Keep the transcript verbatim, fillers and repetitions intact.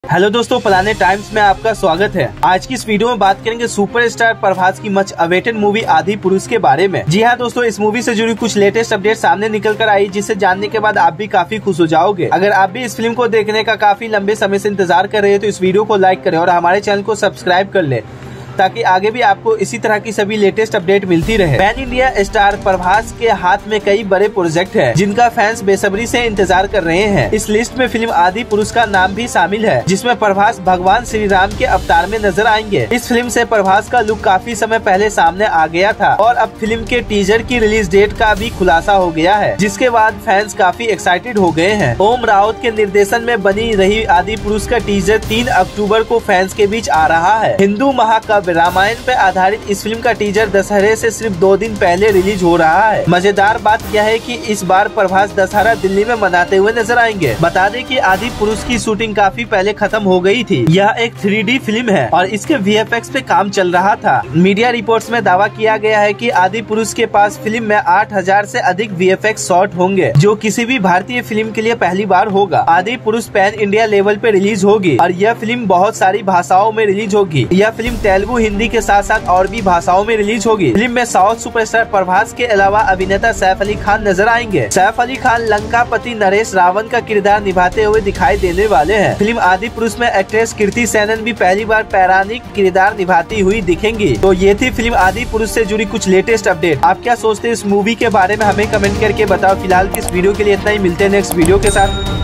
Hello दोस्तों, पुराने times में आपका स्वागत है। आज की इस वीडियो में बात करेंगे सुपरस्टार प्रभास की मच अवेटेड मूवी आदिपुरुष के बारे में। जी हाँ दोस्तों, इस मूवी से जुड़ी कुछ लेटेस्ट अपडेट सामने निकल कर आई, जिसे जानने के बाद आप भी काफी खुश हो जाओगे। अगर आप भी इस फिल्म को देखने का काफी लंबे समय से इंतजार कर रहे हैं तो इस वीडियो को लाइक करें और हमारे चैनल को सब्सक्राइब कर ले, ताकि आगे भी आपको इसी तरह की सभी लेटेस्ट अपडेट मिलती रहे। पैन इंडिया स्टार प्रभास के हाथ में कई बड़े प्रोजेक्ट हैं, जिनका फैंस बेसब्री से इंतजार कर रहे हैं। इस लिस्ट में फिल्म आदिपुरुष का नाम भी शामिल है, जिसमें प्रभास भगवान श्री राम के अवतार में नजर आएंगे। इस फिल्म से प्रभास का लुक काफी समय पहले सामने आ गया था और अब फिल्म के टीजर की रिलीज डेट का भी खुलासा हो गया है, जिसके बाद फैंस काफी एक्साइटेड हो गए हैं। ओम राउत के निर्देशन में बनी रही आदिपुरुष का टीजर तीन अक्टूबर को फैंस के बीच आ रहा है। हिंदू महाकाव्य रामायण पे आधारित इस फिल्म का टीजर दशहरे से सिर्फ दो दिन पहले रिलीज हो रहा है। मजेदार बात यह है कि इस बार प्रभास दशहरा दिल्ली में मनाते हुए नजर आएंगे। बता दें कि आदिपुरुष की शूटिंग काफी पहले खत्म हो गई थी। यह एक थ्री डी फिल्म है और इसके वी एफ एक्स पे काम चल रहा था। मीडिया रिपोर्ट्स में दावा किया गया है कि आदिपुरुष के पास फिल्म में आठ हजार से अधिक वी एफ एक्स शॉट होंगे, जो किसी भी भारतीय फिल्म के लिए पहली बार होगा। आदिपुरुष पैन इंडिया लेवल पे रिलीज होगी और यह फिल्म बहुत सारी भाषाओं में रिलीज होगी। यह फिल्म तेलुगु, हिंदी के साथ साथ और भी भाषाओं में रिलीज होगी। फिल्म में साउथ सुपरस्टार प्रभास के अलावा अभिनेता सैफ अली खान नजर आएंगे। सैफ अली खान लंकापति नरेश रावण का किरदार निभाते हुए दिखाई देने वाले हैं। फिल्म आदिपुरुष में एक्ट्रेस कृति सैनन भी पहली बार पौराणिक किरदार निभाती हुई दिखेंगी। तो ये थी फिल्म आदिपुरुष से जुड़ी कुछ लेटेस्ट अपडेट। आप क्या सोचते हैं इस मूवी के बारे में, हमें कमेंट करके बताओ। फिलहाल की इस वीडियो के लिए इतना ही, मिलते हैं नेक्स्ट वीडियो के साथ।